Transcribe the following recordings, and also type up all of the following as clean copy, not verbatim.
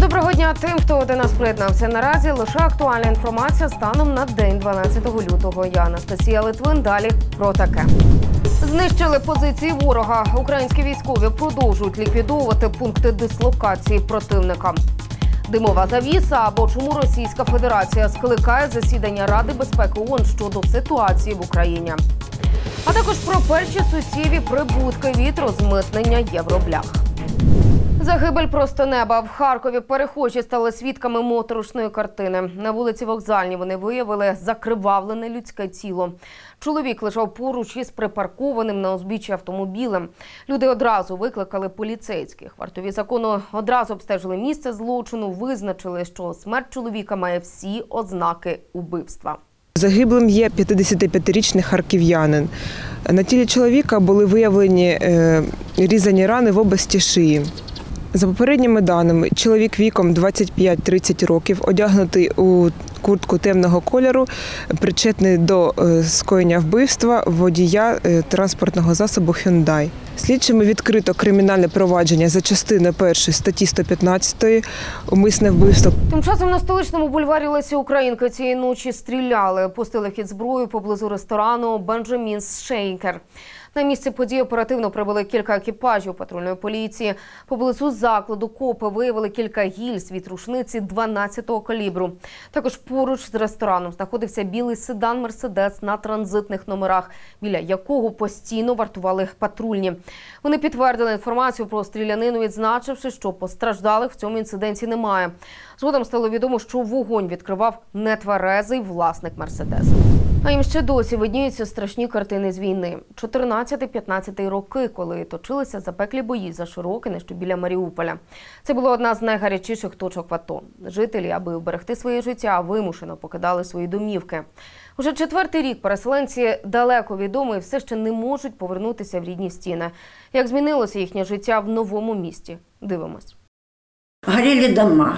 Доброго дня тим, хто до нас приєднався. Наразі лише актуальна інформація станом на день 12 лютого. Я Анастасія Литвин. Далі про таке. Знищили позиції ворога. Українські військові продовжують ліквідовувати пункти дислокації противника. Димова завіса або чому Російська Федерація скликає засідання Ради безпеки ООН щодо ситуації в Україні. А також про перші суттєві прибутки від розмитнення євроблях. Загибель просто неба. В Харкові перехожі стали свідками моторошної картини. На вулиці Вокзальній вони виявили закривавлене людське тіло. Чоловік лежав поруч із припаркованим на узбіччі автомобілем. Люди одразу викликали поліцейських. Вартові закону одразу обстежили місце злочину, визначили, що смерть чоловіка має всі ознаки убивства. Загиблим є 55-річний харків'янин. На тілі чоловіка були виявлені різані рани в області шиї. За попередніми даними, чоловік віком 25-30 років, одягнутий у куртку темного кольору, причетний до скоєння вбивства водія транспортного засобу «Hyundai». Слідчими відкрито кримінальне провадження за частиною 1 статті 115 «Умисне вбивство». Тим часом на столичному бульварі Лесі Українки цієї ночі стріляли. Пустили в хід зброю поблизу ресторану «Бенджамінс Шейкер». На місце події оперативно прибули кілька екіпажів патрульної поліції. Поблизу закладу копи виявили кілька гільз від рушниці 12-го калібру. Також поруч з рестораном знаходився білий седан «Мерседес» на транзитних номерах, біля якого постійно вартували патрульні. Вони підтвердили інформацію про стрілянину, відзначивши, що постраждалих в цьому інциденті немає. Згодом стало відомо, що вогонь відкривав нетверезий власник «Мерседеса». А їм ще досі видніються страшні картини з війни. 14-15 роки, коли точилися запеклі бої за Широкине, що біля Маріуполя. Це була одна з найгарячіших точок в АТО. Жителі, аби вберегти своє життя, вимушено покидали свої домівки. Уже 4-й рік переселенці далеко від дому і все ще не можуть повернутися в рідні стіни. Як змінилося їхнє життя в новому місті? Дивимось. Горели дома.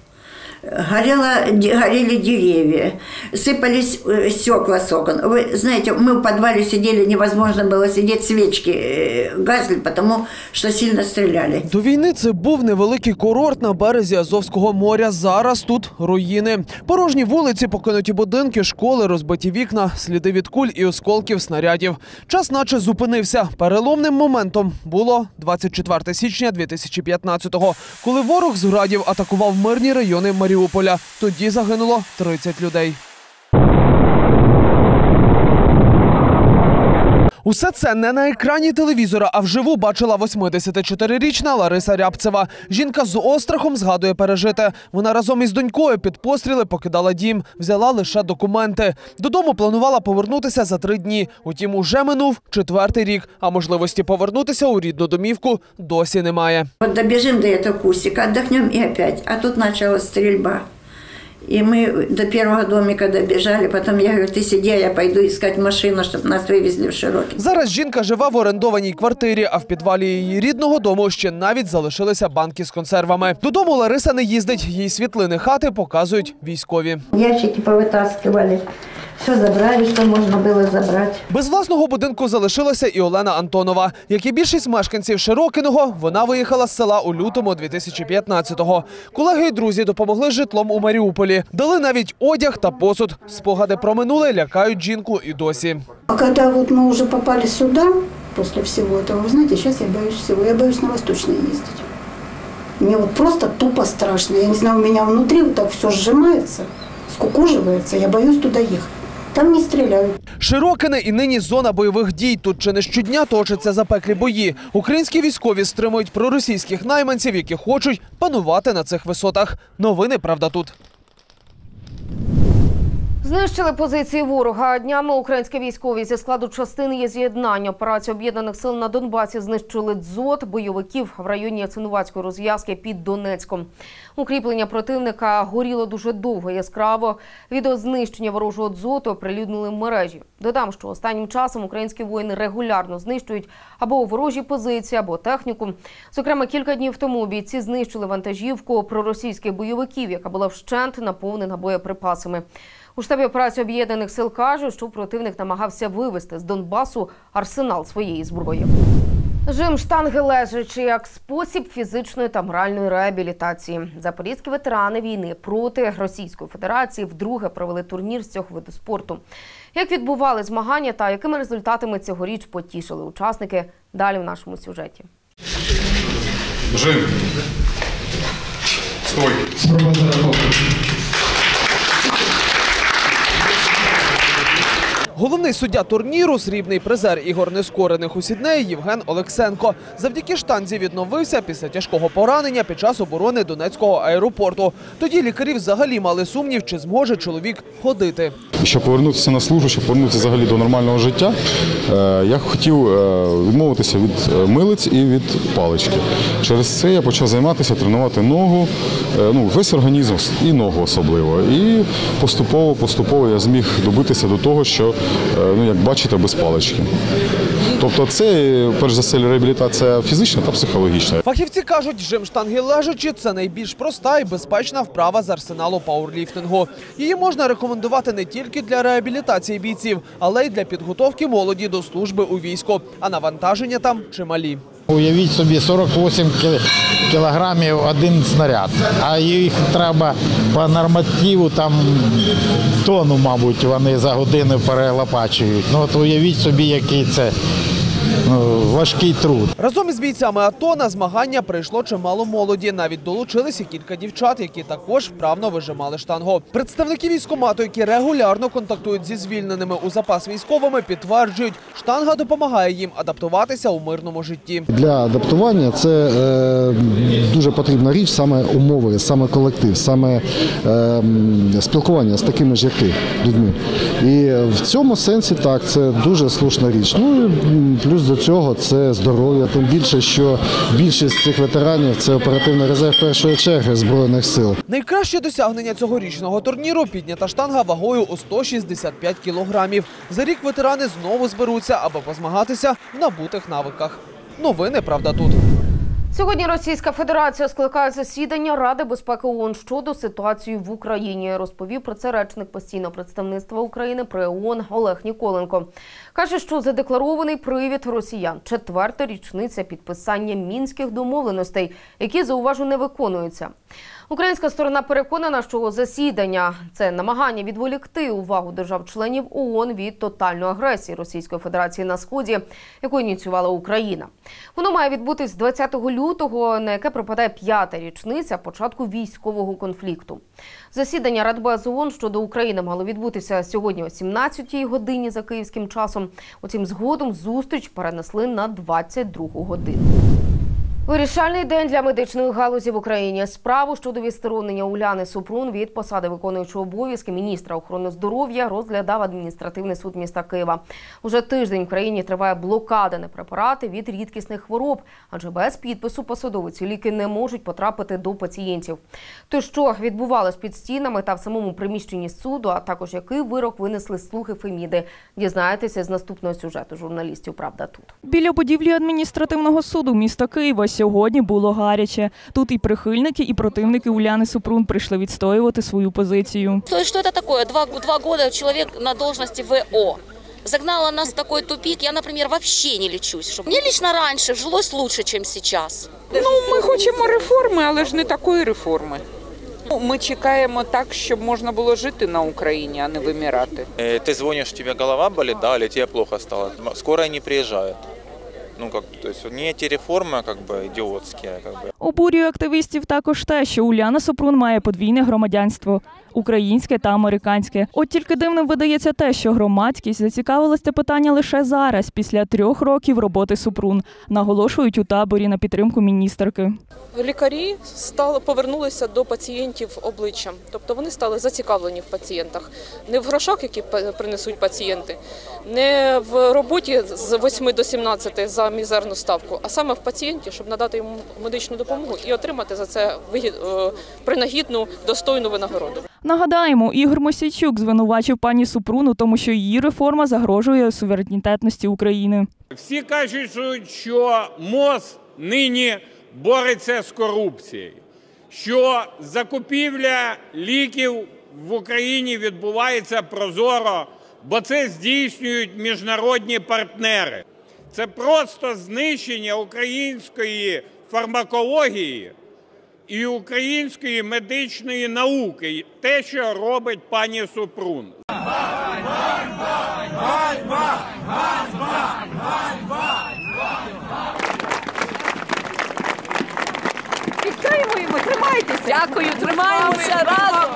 Горели деревья, сыпались стекла с окон. Вы знаете, мы в подвале сидели, невозможно было сидеть, свечки гасли, потому что сильно стреляли. До війни це був невеликий курорт на березі Азовського моря. Зараз тут руїни. Порожні вулиці, покинуті будинки, школи, розбиті вікна, сліди від куль і осколків снарядів. Час наче зупинився. Переломним моментом було 24 січня 2015-го, коли ворог з градів атакував мирні райони Маріуполя. Тоді загинуло 30 людей. Усе це не на екрані телевізора, а вживу бачила 84-річна Лариса Рябцева. Жінка з острахом згадує пережите. Вона разом із донькою під постріли покидала дім, взяла лише документи. Додому планувала повернутися за 3 дні. Утім, уже минув 4-й рік, а можливості повернутися у рідну домівку досі немає. От добіжимо до цього кустика, віддохнемо і опять. А тут почалась стрільба. И мы до первого домика добежали, потом я говорю, ты сиди, а я пойду искать машину, чтобы нас вывезли в Широкий. Зараз жінка живе в орендованій квартирі, а в підвалі її рідного дому ще навіть залишилися банки з консервами. Додому Лариса не їздить, їй світлини хати показують військові. Ящики повитаскивали. Все забрали, що можна було забрати. Без власного будинку залишилася і Олена Антонова. Як і більшість мешканців Широкиного, вона виїхала з села у лютому 2015-го. Колеги і друзі допомогли з житлом у Маріуполі. Дали навіть одяг та посуд. Спогади про минуле лякають жінку і досі. А коли ми вже попали сюди, після всього цього, ви знаєте, зараз я боюсь всього. Я боюсь на Восточний їздити. Мені просто тупо страшно. Я не знаю, у мене внутрі так все зжимається, скукожується. Я боюсь туди їхати. Там не стріляють. Широкине і нині зона бойових дій. Тут чи не щодня точаться запеклі бої. Українські військові стримують проросійських найманців, які хочуть панувати на цих висотах. Новини, правда, тут. Знищили позиції ворога. Днями українські військові зі складу частини є з'єднання операції Об'єднаних сил на Донбасі знищили дзот бойовиків в районі Ясинуватської розв'язки під Донецьком. Укріплення противника горіло дуже довго, яскраво. Відео знищення ворожого дзоту оприлюднили в мережі. Додам, що останнім часом українські воїни регулярно знищують або ворожі позиції, або техніку. Зокрема, кілька днів тому бійці знищили вантажівку проросійських бойовиків, яка була вщент наповнена боєприпасами. У штабі операції Об'єднаних сил кажуть, що противник намагався вивести з Донбасу арсенал своєї зброї. Жим штанги лежачи як спосіб фізичної та моральної реабілітації. Запорізькі ветерани війни проти Російської Федерації вдруге провели турнір з цього виду спорту. Як відбували змагання та якими результатами цьогоріч потішили учасники, далі в нашому сюжеті. Жим. Стой. Головний суддя турніру – срібний призер ігор нескорених у Сіднеї Євген Олексенко. Завдяки штанзі відновився після тяжкого поранення під час оборони Донецького аеропорту. Тоді лікарі взагалі мали сумнів, чи зможе чоловік ходити. Щоб повернутися на службу, щоб повернутися взагалі до нормального життя, я хотів відмовитися від милиць і від палички. Через це я почав займатися, тренувати ногу, весь організм і ногу особливо. І поступово я зміг добитися до того, що, як бачите, без палички. Тобто це, перш за все, реабілітація фізична та психологічна. Фахівці кажуть, жим штанги лежачи – це найбільш проста і безпечна вправа з арсеналу пауерліфтингу. Її можна рекомендувати не тільки для реабілітації бійців, але й для підготовки молоді до служби у війську. А навантаження там чималі. Уявіть собі, 48 кілограмів один снаряд, а їх треба по нормативу, там тонну, мабуть, вони за годину перелопачують. От уявіть собі, який це важкий труд. Разом із бійцями АТО на змагання прийшло чимало молоді. Навіть долучилися кілька дівчат, які також вправно вижимали штангу. Представники військкомату, які регулярно контактують зі звільненими у запас військовими, підтверджують, штанга допомагає їм адаптуватися у мирному житті. Для адаптування це дуже потрібна річ, саме умови, саме колектив, саме спілкування з такими ж, як ти, людьми. І в цьому сенсі так, це дуже слушна річ. Плюс до цього це здоров'я, тим більше, що більшість цих ветеранів – це оперативний резерв першої черги Збройних сил. Найкраще досягнення цьогорічного турніру – піднята штанга вагою у 165 кілограмів. За рік ветерани знову зберуться, аби позмагатися в набутих навиках. Новини, правда, тут. Сьогодні Російська Федерація скликає засідання Ради безпеки ООН щодо ситуації в Україні. Розповів про це речник постійного представництва України при ООН Олег Ніколенко. Каже, що задекларований привід росіян – 4-та річниця підписання Мінських домовленостей, які, зауважу, не виконуються. Українська сторона переконана, що засідання – це намагання відволікти увагу держав-членів ООН від тотальної агресії Російської Федерації на Сході, яку ініціювала Україна. Воно має відбутись 20 лютого, на яке припадає 5-та річниця початку військового конфлікту. Засідання Радбезу ООН щодо України мало відбутися сьогодні о 17-й годині за київським часом. Утім, згодом зустріч перенесли на 22-гу годину. Вирішальний день для медичної галузі в Україні. Справу щодо відсторонення Уляни Супрун від посади виконуючого обов'язки міністра охорони здоров'я розглядав адміністративний суд міста Києва. Уже тиждень в країні триває блокада на препарати від рідкісних хвороб, адже без підпису посадовиці ліки не можуть потрапити до пацієнтів. То що відбувалось під стінами та в самому приміщенні суду, а також який вирок винесли слуги Феміди, дізнаєтеся з наступного сюжету журналістів «Правда тут». Біля будівлі адміністративного суду міста Києва сьогодні було гаряче. Тут і прихильники, і противники Уляни Супрун прийшли відстоювати свою позицію. Що це таке? Два роки чоловік на должності ВО. Загнала нас в такой тупик. Я, наприклад, вообще не лечусь. Мені лично раніше жилось лучше, ніж зараз. Ми хочемо реформи, але ж не такої реформи. Ми чекаємо так, щоб можна було жити на Україні, а не вимирати. Ти дзвониш, тебе голова болить, да, или тебе плохо стало? Скоро не приїжджають. Не ті реформи, ідіотські. Обурює активістів також те, що Уляна Супрун має подвійне громадянство – українське та американське. От тільки дивним видається те, що громадськість зацікавилась це питання лише зараз, після 3 років роботи Супрун, наголошують у таборі на підтримку міністерки. Лікарі повернулися до пацієнтів обличчям, тобто вони стали зацікавлені в пацієнтах. Не в грошах, які принесуть пацієнти, не в роботі з 8 до 17 за мізерну ставку, а саме в пацієнті, щоб надати йому медичну допомогу і отримати за це принагідну, достойну винагороду. Нагадаємо, Ігор Мосійчук звинувачив пані Супрун у тому, що її реформа загрожує суверенітетності України. Всі кажуть, що МОЗ нині бореться з корупцією, що закупівля ліків в Україні відбувається прозоро, бо це здійснюють міжнародні партнери. Це просто знищення української фармакології і української медичної науки. Те, що робить пані Супрун. Підтримуємо, тримайтеся. Дякую, тримаємося разом.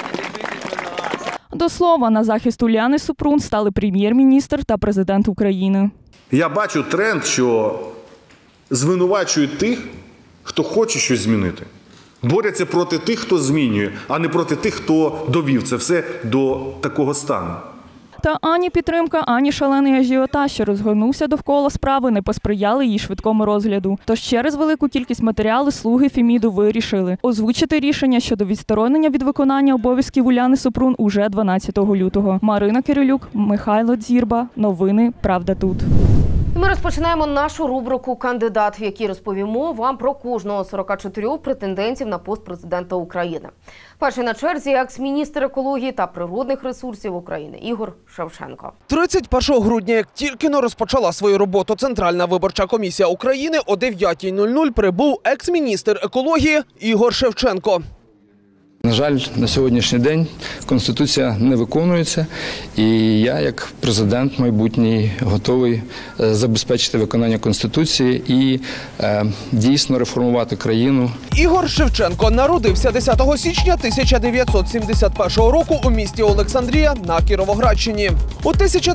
До слова, на захист Уляни Супрун стали прем'єр-міністр та президент України. Я бачу тренд, що звинувачують тих, хто хоче щось змінити. Борються проти тих, хто змінює, а не проти тих, хто довів це все до такого стану. Та ані підтримка, ані шалений ажіотаж, що розгорнувся довкола справи, не посприяли її швидкому розгляду. Тож через велику кількість матеріалу слуги Феміду вирішили озвучити рішення щодо відсторонення від виконання обов'язків Уляни Супрун уже 12 лютого. Марина Кирилюк, Михайло Дзірба. Новини «Правда тут». Ми розпочинаємо нашу рубрику «Кандидат», в якій розповімо вам про кожного з 44 претендентів на пост президента України. Перший на черзі – екс-міністр екології та природних ресурсів України Ігор Шевченко. 31 грудня, як тільки-но розпочала свою роботу Центральна виборча комісія України, о 9:00 прибув екс-міністр екології Ігор Шевченко. На жаль, на сьогоднішній день Конституція не виконується, і я, як президент майбутній, готовий забезпечити виконання Конституції і дійсно реформувати країну. Ігор Шевченко народився 10 січня 1971 року у місті Олександрія на Кіровоградщині. У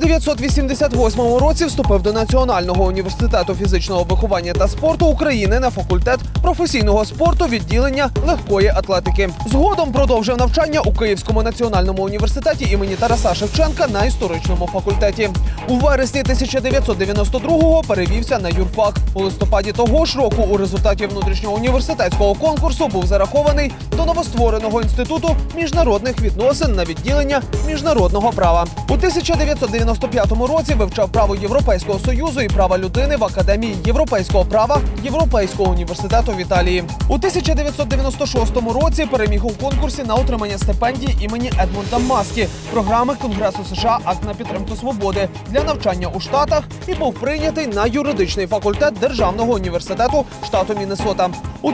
1988 році вступив до Національного університету фізичного виховання та спорту України на факультет професійного спорту відділення легкої атлетики. Згодом продовжив навчання у Київському національному університеті імені Тараса Шевченка на історичному факультеті. У вересні 1992-го перевівся на юрфак. У листопаді того ж року у результаті внутрішнього університетського конкурсу був зарахований до новоствореного інституту міжнародних відносин на відділення міжнародного права. У 1995 році вивчав право Європейського Союзу і права людини в Академії європейського права Європейського університету в Італії. У 1996 році переміг у конкурсі на отримання стипендії імені Едмунда Маскі, програми Конгресу США «Акт на підтримку свободи» для навчання у Штатах і був прийнятий на юридичний факультет Державного університету штату Міннесота. У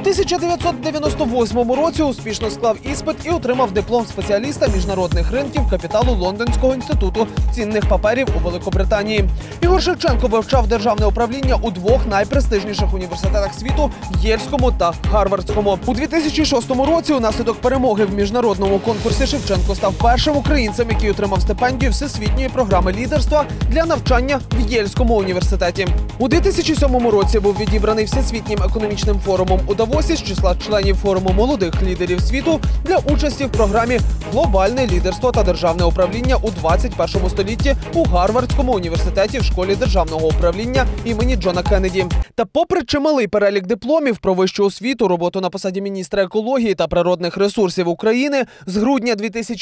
1998 році успішно склав іспит і отримав диплом спеціаліста міжнародних ринків капіталу Лондонського інституту цінних паперів у Великобританії. Ігор Шевченко вивчав державне управління у двох найпрестижніших університетах світу – Єльському та Гарвардському. У 2006 році унаслідок перемоги в міжнародному конкурсі Шевченко став першим українцем, який отримав стипендію Всесвітньої програми лідерства для навчання в Єльському університеті. У 2007 році був відібраний Всесвітнім економічним форумом у Давосі з числа членів форуму молодих лідерів світу для участі в програмі «Глобальне лідерство та державне управління у 21 столітті» у Гарвардському університеті в школі державного управління імені Джона Кеннеді. Та попри чималий перелік дипломів про вищу освіту, роботу на посаді міністра екології та природних ресурсів України, з грудня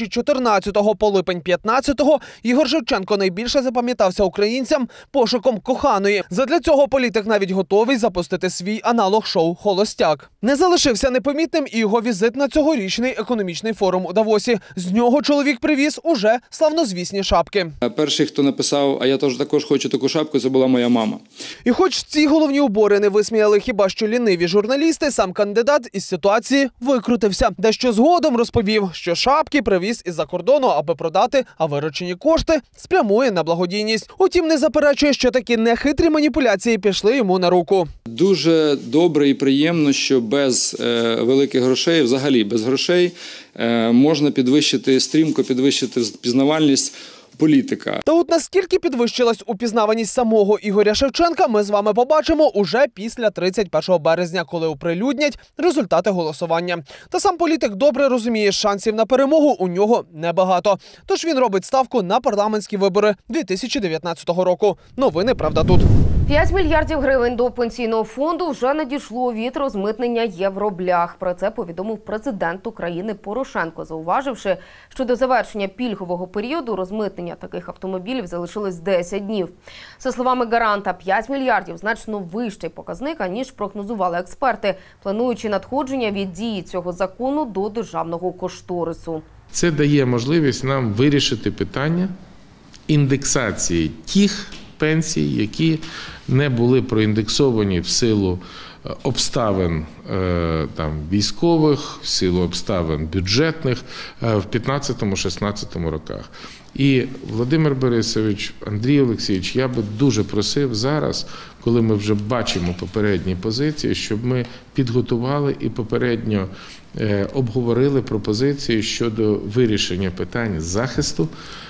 2014 по липень 2015 Ігор Шевченко найбільше запам'ятався українцям пошуком коханої. Задля цього політик навіть готовий запустити свій аналог шоу «Холостяк». Не залишився непомітним і його візит на цьогорічний економічний форум у Давосі. З нього чоловік привіз уже славнозвісні шапки. Перший, хто написав, а я також хочу таку шапку, це була моя мама. І хоч ці головні убори не висміяли хіба що ліниві журналісти, сам кандидат із ситуації викрутився. Дещо згодом розповів, що шапки привіз із-за кордону, аби продати, а виручені кошти спрямує на благодійність. Утім, не заперечує, що такі нехитрі маніпуляції пішли йому на руку. Дуже добре і приємно, що без великих грошей, взагалі без грошей, можна стрімко підвищити впізнавальність політика. Та от наскільки підвищилась упізнаваність самого Ігоря Шевченка, ми з вами побачимо уже після 31 березня, коли оприлюднять результати голосування. Та сам політик добре розуміє, шансів на перемогу у нього небагато. Тож він робить ставку на парламентські вибори 2019 року. Новини «Правда тут». 5 мільярдів гривень до пенсійного фонду вже надійшло від розмитнення євроблях. Про це повідомив президент України Порошенко, зауваживши, що до завершення пільгового періоду розмитнення таких автомобілів залишилось 10 днів. За словами гаранта, 5 мільярдів – значно вищий показник, аніж прогнозували експерти, плануючи надходження від дії цього закону до державного кошторису. Це дає можливість нам вирішити питання індексації тих пенсій, які не були проіндексовані в силу обставин військових, в силу обставин бюджетних в 15-16 роках. І Володимир Борисович, Андрій Олексійович, я би дуже просив зараз, коли ми вже бачимо попередні позиції, щоб ми підготували і попередньо обговорили пропозиції щодо вирішення питань захисту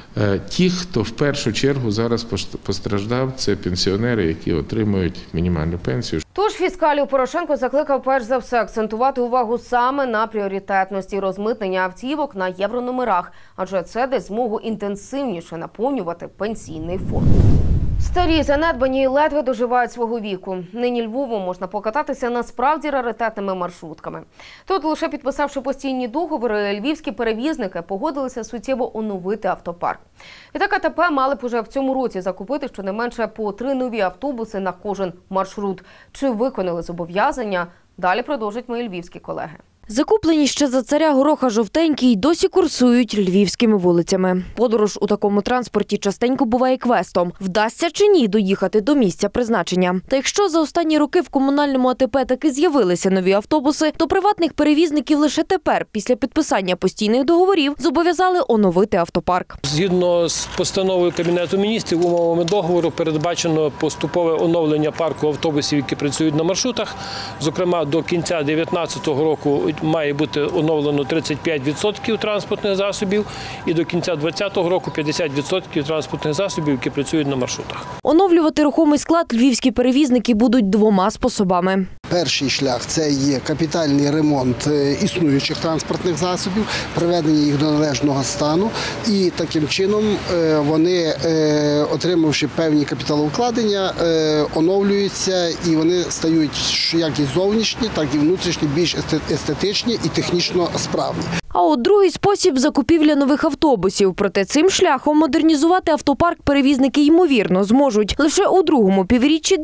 тих, хто в першу чергу зараз постраждав, це пенсіонери, які отримують мінімальну пенсію. Тож фіскалів Порошенко закликав перш за все акцентувати увагу саме на пріоритетності розмитнення автівок на єврономерах, адже це дасть змогу інтенсивніше наповнювати пенсійний фонд. Старі, занедбані і ледве доживають свого віку. Нині Львовом можна покататися насправді раритетними маршрутками. Тут, лише підписавши постійні договори, львівські перевізники погодилися суттєво оновити автопарк. Відтак АТП мали б уже в цьому році закупити щонайменше по 3 нові автобуси на кожен маршрут. Чи виконали зобов'язання? Далі продовжать мої львівські колеги. Закуплені ще за царя Гороха жовтенькі й досі курсують львівськими вулицями. Подорож у такому транспорті частенько буває квестом. Вдасться чи ні доїхати до місця призначення? Та якщо за останні роки в комунальному АТП таки з'явилися нові автобуси, то приватних перевізників лише тепер, після підписання постійних договорів, зобов'язали оновити автопарк. Згідно з постановою Кабінету міністрів, умовами договору передбачено поступове оновлення парку автобусів, які працюють на маршрутах. Зокрема, до кінця 2019 року має бути оновлено 35% транспортних засобів і до кінця 2020 року 50% транспортних засобів, які працюють на маршрутах. Оновлювати рухомий склад львівські перевізники будуть двома способами. Перший шлях – це є капітальний ремонт існуючих транспортних засобів, приведення їх до належного стану. І таким чином вони, отримавши певні капіталовкладення, оновлюються і вони стають як і зовнішні, так і внутрішні, більш естетичні і технічно справні. А от другий спосіб – закупівля нових автобусів. Проте цим шляхом модернізувати автопарк перевізники, ймовірно, зможуть лише у другому півріччі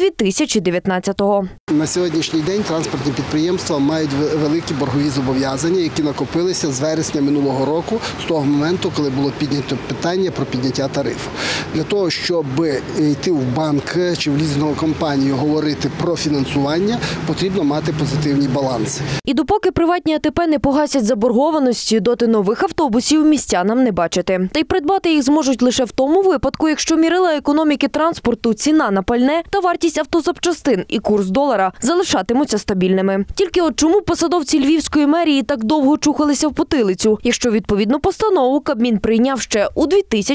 2019-го. На сьогоднішній день транспортні підприємства мають великі боргові зобов'язання, які накопилися з вересня минулого року, з того моменту, коли було піднято питання про підняття тарифу. Для того, щоб йти в банк чи в лізингову компанію говорити про фінансування, потрібно мати позитивні баланси. І допоки приватні АТП не погасять заборгованості, доти нових автобусів містянам не бачити. Та й придбати їх зможуть лише в тому випадку, якщо мірила економіки транспорту, ціна на пальне та вартість автозапчастин і курс долара залишатимуться стабільними. Тільки от чому посадовці Львівської мерії так довго чухалися в потилицю, якщо відповідну постанову Кабмін прийняв ще у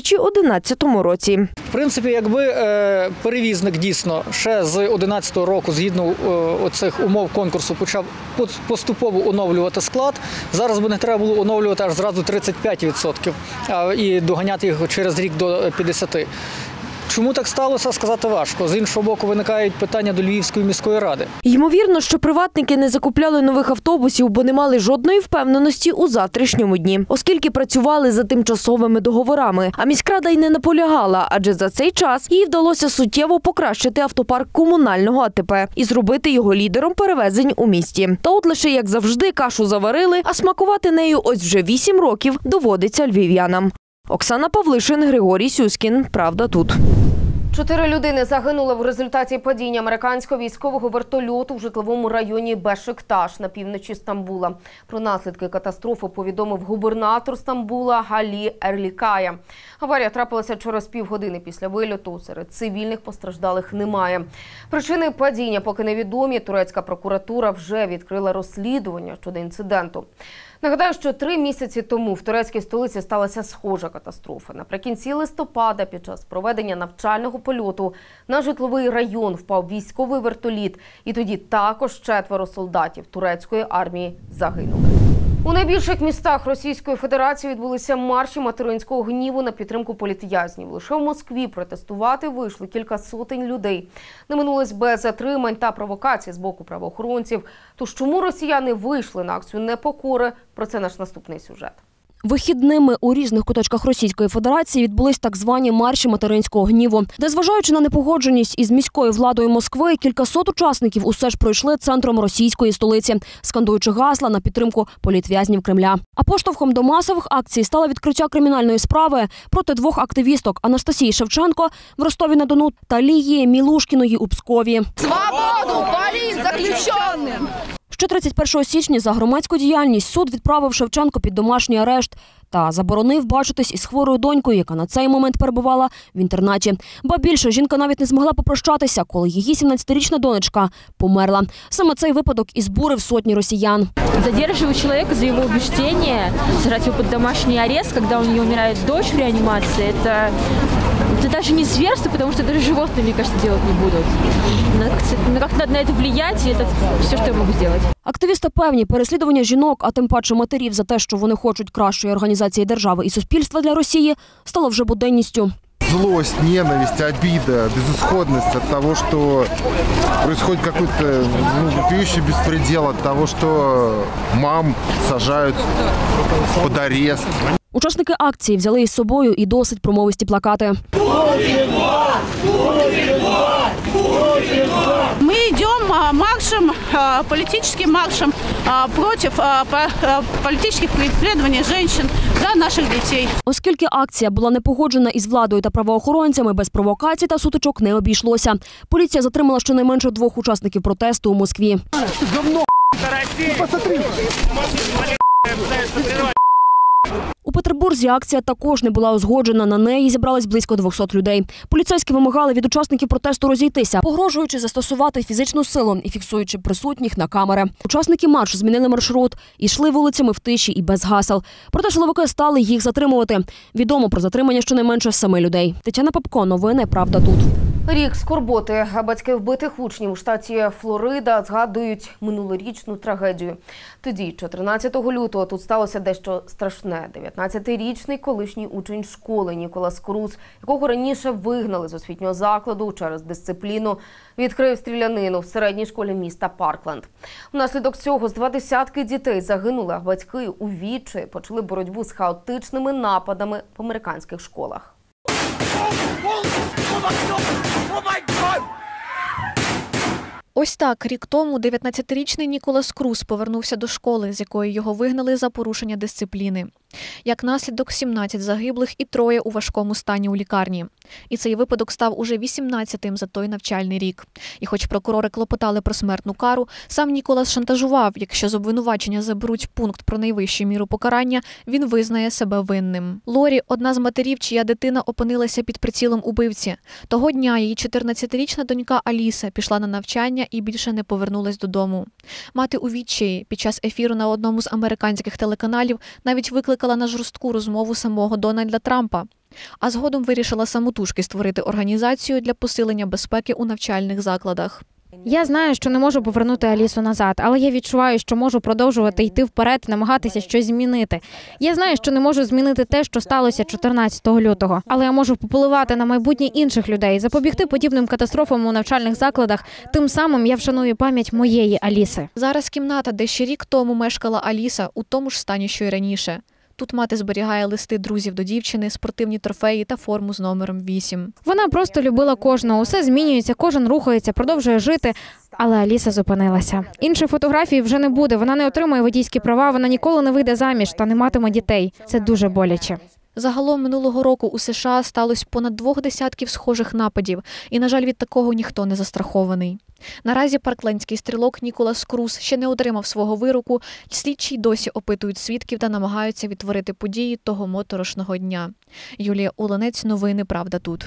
2011 році. В принципі, якби перевізник дійсно ще з 2011 року, згідно оцих умов конкурсу, почав поступово оновлювати склад, зараз би не треба було оновлювати аж зразу 35% і доганяти їх через рік до 50%. Чому так сталося, сказати важко. З іншого боку, виникають питання до Львівської міської ради. Ймовірно, що приватники не закупляли нових автобусів, бо не мали жодної впевненості у завтрашньому дні, оскільки працювали за тимчасовими договорами. А міськрада й не наполягала, адже за цей час їй вдалося суттєво покращити автопарк комунального АТП і зробити його лідером перевезень у місті. Та от лише, як завжди, кашу заварили, а смакувати нею ось вже 8 років доводиться львів'янам. Оксана Павлишин, Григорій Сюськін. Правда тут. 4 людини загинули в результаті падіння американського військового вертольоту в житловому районі Бешикташ на півночі Стамбула. Про наслідки катастрофи повідомив губернатор Стамбула Галі Ерлікая. Аварія трапилася через півгодини після вильоту. Серед цивільних постраждалих немає. Причини падіння поки невідомі. Турецька прокуратура вже відкрила розслідування щодо інциденту. Нагадаю, що 3 місяці тому в турецькій столиці сталася схожа катастрофа. Наприкінці листопада під час проведення навчального польоту на житловий район впав військовий вертоліт. І тоді також 4 солдатів турецької армії загинули. У найбільших містах Російської Федерації відбулися марші материнського гніву на підтримку політв'язнів. Лише в Москві протестувати вийшли кілька сотень людей. Не минулось без затримань та провокацій з боку правоохоронців. Тож чому росіяни вийшли на акцію непокори? Про це наш наступний сюжет. Вихідними у різних куточках Російської Федерації відбулись так звані марші материнського гніву, де, зважаючи на непогодженість із міською владою Москви, кількасот учасників усе ж пройшли центром російської столиці, скандуючи гасла на підтримку політв'язнів Кремля. А поштовхом до масових акцій стало відкриття кримінальної справи проти двох активісток Анастасії Шевченко в Ростові-на-Дону та Лії Мілушкіної у Пскові. Свободу політзаключеним! Ще 31 січня за громадську діяльність суд відправив Шевченко під домашній арешт та заборонив бачитись із хворою донькою, яка на цей момент перебувала в інтернаті. Ба більше, жінка навіть не змогла попрощатися, коли її 17-річна донечка померла. Саме цей випадок і збурив сотні росіян. Задерживать человека за его убеждение, сажать его под домашний арест, когда у нее умирает дочь в реанимации, это даже не зверство, потому что даже животные, мне кажется, делать не будут. Как-то надо на это влиять, и это все, что я могу сделать. Активісти певні, переслідування жінок, а тим паче матерів за те, що вони хочуть кращої організації держави і суспільства для Росії, стало вже буденністю. Злость, ненависть, обида, безысходность от того, что происходит какой-то вопиющий беспредел, от того, что мам сажают под арест. Учасники акції взяли із собою і досить промовисті плакати. Мы идем маршем, политическим маршем против политических преследований женщин за наших детей. Оскільки акція була не погоджена із владою та правоохоронцями, без провокацій та сутичок не обійшлося. Поліція затримала щонайменше 2 учасників протесту у Москві. У Петербурзі акція також не була узгоджена. На неї зібралось близько 200 людей. Поліцейські вимагали від учасників протесту розійтися, погрожуючи застосувати фізичну силу і фіксуючи присутніх на камери. Учасники маршу змінили маршрут і йшли вулицями в тиші і без гасел. Проте силовики стали їх затримувати. Відомо про затримання щонайменше 7 людей. Тетяна Попко, новини «Правда тут». Рік скорботи. Батьки вбитих учнів у штаті Флорида згадують минулорічну трагедію. Тоді, 14 лютого, тут сталося дещо страшне. 19-річний колишній учень школи Ніколас Круз, якого раніше вигнали з освітнього закладу через дисципліну, відкрив стрілянину в середній школі міста Паркленд. Внаслідок цього з 20 дітей загинули, а батьки у відчаї почали боротьбу з хаотичними нападами в американських школах. Ось так, рік тому 19-річний Ніколас Круз повернувся до школи, з якої його вигнали за порушення дисципліни. Як наслідок, 17 загиблих і 3 у важкому стані у лікарні. І цей випадок став уже 18-тим за той навчальний рік. І хоч прокурори клопотали про смертну кару, сам Ніколас шантажував, якщо з обвинувачення заберуть пункт про найвищу міру покарання, він визнає себе винним. Лорі – одна з матерів, чия дитина опинилася під прицілом убивці. Того дня її 14-річна донька Аліса пішла на навчання і більше не повернулась додому. Мати у відчаї під час ефіру на одному з американських телеканалів навіть викликала на жорстку розмову самого Дональда Трампа. А згодом вирішила самотужки створити організацію для посилення безпеки у навчальних закладах. Я знаю, що не можу повернути Алісу назад, але я відчуваю, що можу продовжувати йти вперед, намагатися щось змінити. Я знаю, що не можу змінити те, що сталося 14 лютого, але я можу попливати на майбутнє інших людей, запобігти подібним катастрофам у навчальних закладах. Тим самим я вшаную пам'ять моєї Аліси. Зараз кімната, де ще рік тому мешкала Аліса, у тому ж стані, що й раніше. Тут мати зберігає листи друзів до дівчини, спортивні трофеї та форму з номером 8. Вона просто любила кожного, усе змінюється, кожен рухається, продовжує жити, але Аліса зупинилася. Інших фотографій вже не буде, вона не отримує водійські права, вона ніколи не вийде заміж та не матиме дітей. Це дуже боляче. Загалом минулого року у США сталося понад 20 схожих нападів, і, на жаль, від такого ніхто не застрахований. Наразі парклендський стрілок Ніколас Круз ще не отримав свого вироку, слідчі досі опитують свідків та намагаються відтворити події того моторошного дня. Юлія Уланець, новини «Правда тут».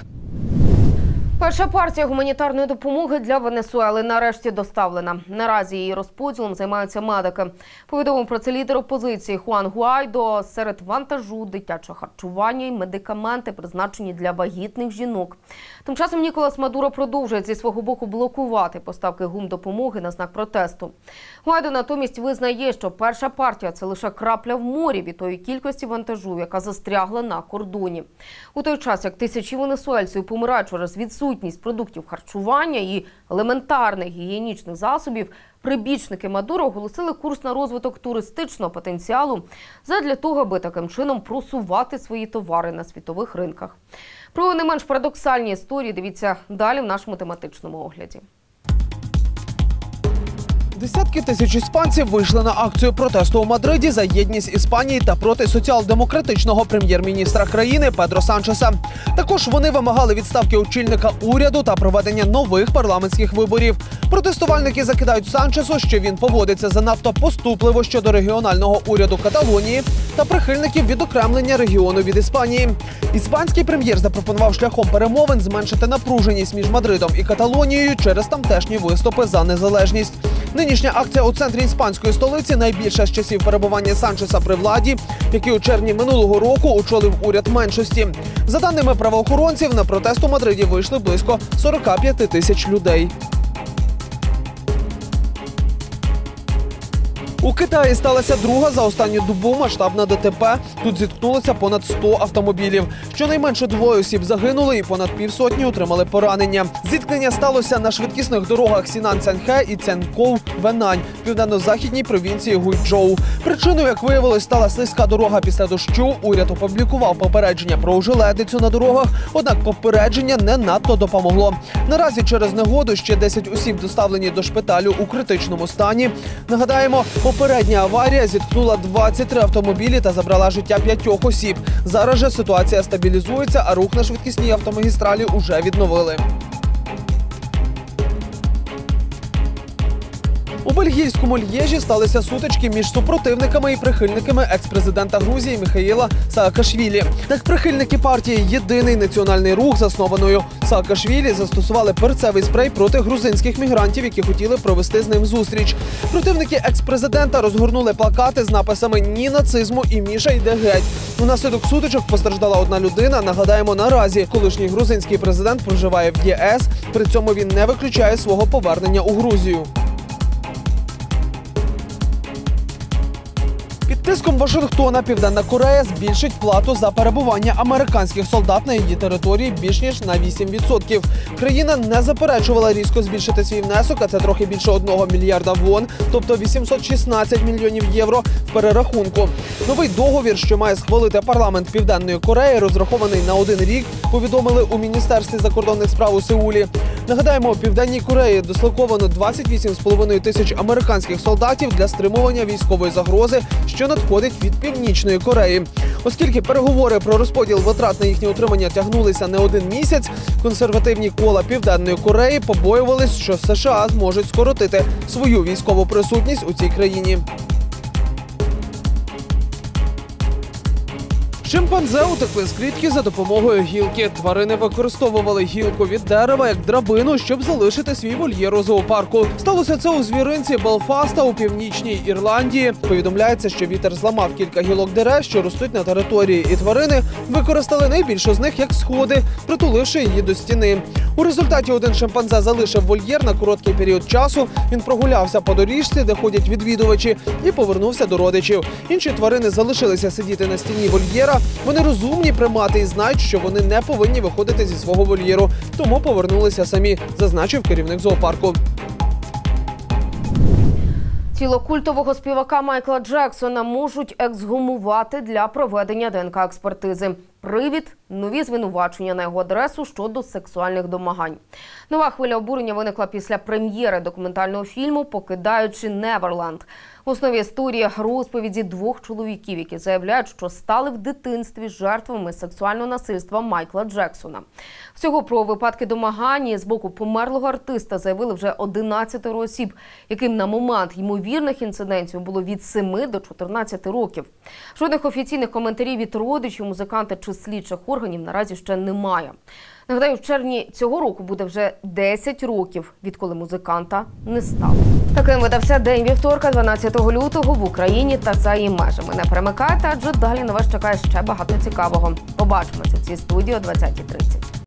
Перша партія гуманітарної допомоги для Венесуели нарешті доставлена. Наразі її розподілом займаються медики. Повідомив про це лідер опозиції Хуан Гуайдо. Серед вантажу дитяче харчування і медикаменти, призначені для вагітних жінок. Тим часом Ніколас Мадуро продовжує зі свого боку блокувати поставки гумдопомоги на знак протесту. Гуайдо натомість визнає, що перша партія – це лише крапля в морі від тої кількості вантажу, яка застрягла на кордоні. У той час, як тисячі венесуельців помирають через відсутність відсутність продуктів харчування і елементарних гігієнічних засобів, прибічники Мадуро оголосили курс на розвиток туристичного потенціалу задля того, аби таким чином просувати свої товари на світових ринках. Про не менш парадоксальні історії дивіться далі в нашому тематичному огляді. Десятки тисяч іспанців вийшли на акцію протесту у Мадриді за єдність Іспанії та проти соціал-демократичного прем'єр-міністра країни Педро Санчеса. Також вони вимагали відставки очільника уряду та проведення нових парламентських виборів. Протестувальники закидають Санчесу, що він поводиться занадто поступливо щодо регіонального уряду Каталонії та прихильників відокремлення регіону від Іспанії. Іспанський прем'єр запропонував шляхом перемовин зменшити напруженість між Мадридом і Каталонією через тамтешні виступи за незалежність. Нинішня акція у центрі іспанської столиці найбільша з часів перебування Санчеса при владі, який у червні минулого року очолив уряд меншості. За даними правоохоронців, на протест у Мадриді вийшли близько 45 тисяч людей. У Китаї сталася друга за останню добу масштабна ДТП. Тут зіткнулося понад 100 автомобілів. Щонайменше 2 осіб загинули і понад півсотні отримали поранення. Зіткнення сталося на швидкісних дорогах Сінан-Цянхе і Цянкоу-Венань в південно-західній провінції Гуйчжоу. Причиною, як виявилось, стала слизька дорога після дощу. Уряд опублікував попередження про ожеледицю на дорогах, однак попередження не надто допомогло. Наразі через негоду ще 10 осіб доставлені до шпиталю у критичному стані. Нагадаємо, попередня аварія зіткнула 23 автомобілі та забрала життя 5 осіб. Зараз же ситуація стабілізується, а рух на швидкісній автомагістралі уже відновили. У бельгійському Льєжі сталися сутички між супротивниками і прихильниками екс-президента Грузії Міхаїла Саакашвілі. Так, прихильники партії «Єдиний національний рух», заснованою Саакашвілі, застосували перцевий спрей проти грузинських мігрантів, які хотіли провести з ним зустріч. Противники екс-президента розгорнули плакати з написами «Ні нацизму» і «Міша йде геть». Унаслідок сутичок постраждала одна людина. Нагадаємо, наразі колишній грузинський президент проживає в ЄС. При цьому він не виключає свого повернення у Грузію. Під тиском Вашингтона Південна Корея збільшить плату за перебування американських солдат на її території більш ніж на 8%. Країна не заперечувала різко збільшити свій внесок, а це трохи більше 1 мільярда вон, тобто 816 мільйонів євро в перерахунку. Новий договір, що має схвалити парламент Південної Кореї, розрахований на 1 рік, повідомили у Міністерстві закордонних справ у Сеулі. Нагадаємо, у Південній Кореї дислоковано 28,5 тисяч американських солдатів для стримування військової загрози, що надходить від Північної Кореї. Оскільки переговори про розподіл витрат на їхнє утримання тягнулися не 1 місяць, консервативні кола Південної Кореї побоювались, що США зможуть скоротити свою військову присутність у цій країні. Шимпанзе утекли з клітки за допомогою гілки. Тварини використовували гілку від дерева як драбину, щоб залишити свій вольєр у зоопарку. Сталося це у звіринці Белфаста у північній Ірландії. Повідомляється, що вітер зламав кілька гілок дерев, що ростуть на території, і тварини використали найбільшу з них як сходи, притуливши її до стіни. У результаті один шимпанзе залишив вольєр на короткий період часу. Він прогулявся по доріжці, де ходять відвідувачі, і повернувся до родичів. Інші тварини залишилися сидіти на стіні вольєра. Вони розумні примати і знають, що вони не повинні виходити зі свого вольєру, тому повернулися самі, зазначив керівник зоопарку. Тіло культового співака Майкла Джексона можуть ексгумувати для проведення ДНК-експертизи. Привід – нові звинувачення на його адресу щодо сексуальних домагань. Нова хвиля обурення виникла після прем'єри документального фільму «Покидаючи Неверленд». В основі історії розповіді 2 чоловіків, які заявляють, що стали в дитинстві жертвами сексуального насильства Майкла Джексона. Всього про випадки домагань з боку померлого артиста заявили вже 11 осіб, яким на момент ймовірних інцидентів було від 7 до 14 років. Жодних офіційних коментарів від родичів музиканта чи слідчих органів наразі ще немає. Нагадаю, в червні цього року буде вже 10 років, відколи музиканта не стало. Таким видався день вівторка, 12 лютого в Україні та за її межами. Не перемикайте, адже далі на вас чекає ще багато цікавого. Побачимося в цій студії о 20:30.